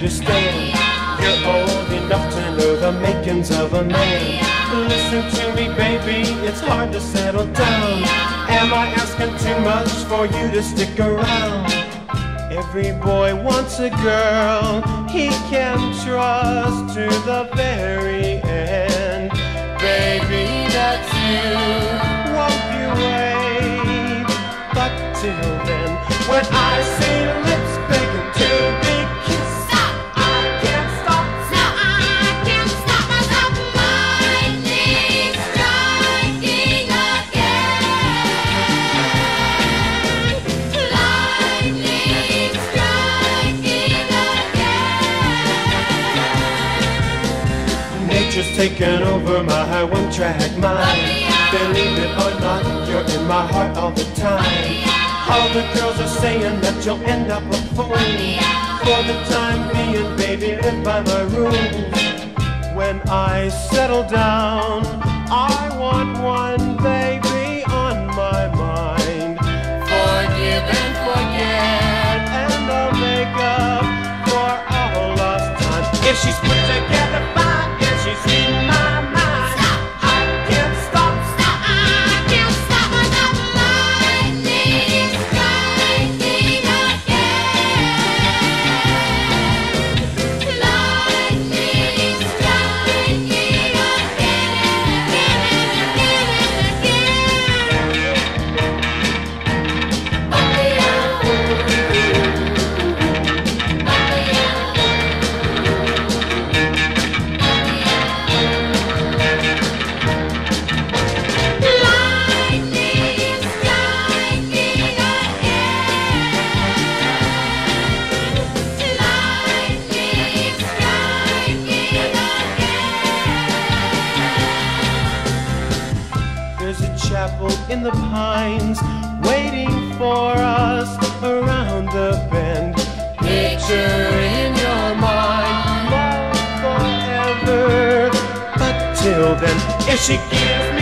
understand. You're old enough to know the makings of a man. Listen to me, baby, it's hard to settle down. Am I asking too much for you to stick around? Every boy wants a girl he can trust to the very end. Baby, that's you, won't you wait? But till then, when I see lips begging to be kissed, Stop! I can't stop. No, I can't stop myself. Lightning striking again. Lightning striking again. Nature's taken over my one-track mind. Believe it or not, you're in my heart all the time. All the girls are saying that you'll end up a fool. For the time being, baby, live by my rules. When I settle down, I want one baby on my mind. Forgive and forget, and I'll make up for all lost time. If she's put together fine, if she's in my mind, I can't stop. Stop! I can't stop myself. Lightning striking again. Lightning striking again There's a chapel in the pines waiting for us around the bend. Picture in your mind love forever. But till then, if she gives